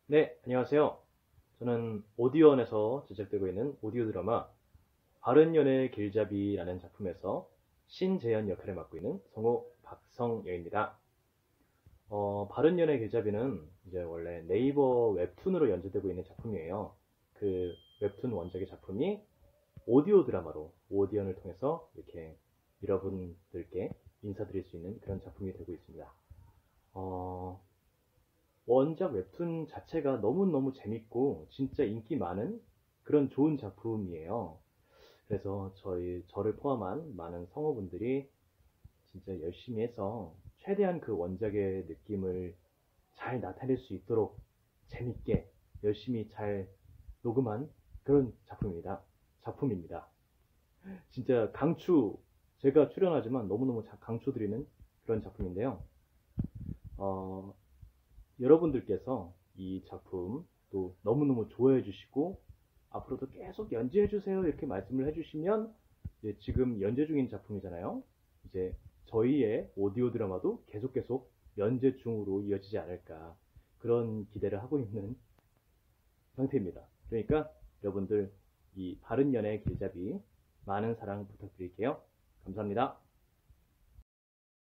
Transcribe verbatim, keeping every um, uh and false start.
네, 안녕하세요. 저는 오디오원에서 제작되고 있는 오디오 드라마 바른 연애의 길잡이라는 작품에서 신재현 역할을 맡고 있는 성우 박성여입니다. 어, 바른 연애의 길잡이는 이제 원래 네이버 웹툰으로 연재되고 있는 작품이에요. 그 웹툰 원작의 작품이 오디오 드라마로 오디언을 통해서 이렇게 여러분들께 인사드릴 수 있는 그런 작품이 되고 있습니다. 어, 원작 웹툰 자체가 너무너무 재밌고 진짜 인기 많은 그런 좋은 작품이에요. 그래서 저희 저를 포함한 많은 성우분들이 진짜 열심히 해서 최대한 그 원작의 느낌을 잘 나타낼 수 있도록 재밌게 열심히 잘 녹음한 그런 작품입니다. 작품입니다. 진짜 강추, 제가 출연하지만 너무너무 강추드리는 그런 작품인데요. 어, 여러분들께서 이 작품 또 너무너무 좋아해 주시고 앞으로도 계속 연재해 주세요 이렇게 말씀을 해주시면 이제 지금 연재 중인 작품이잖아요. 이제 저희의 오디오 드라마도 계속 계속 연재 중으로 이어지지 않을까 그런 기대를 하고 있는 상태입니다. 그러니까 여러분들 이 바른 연애 길잡이 많은 사랑 부탁드릴게요. 감사합니다.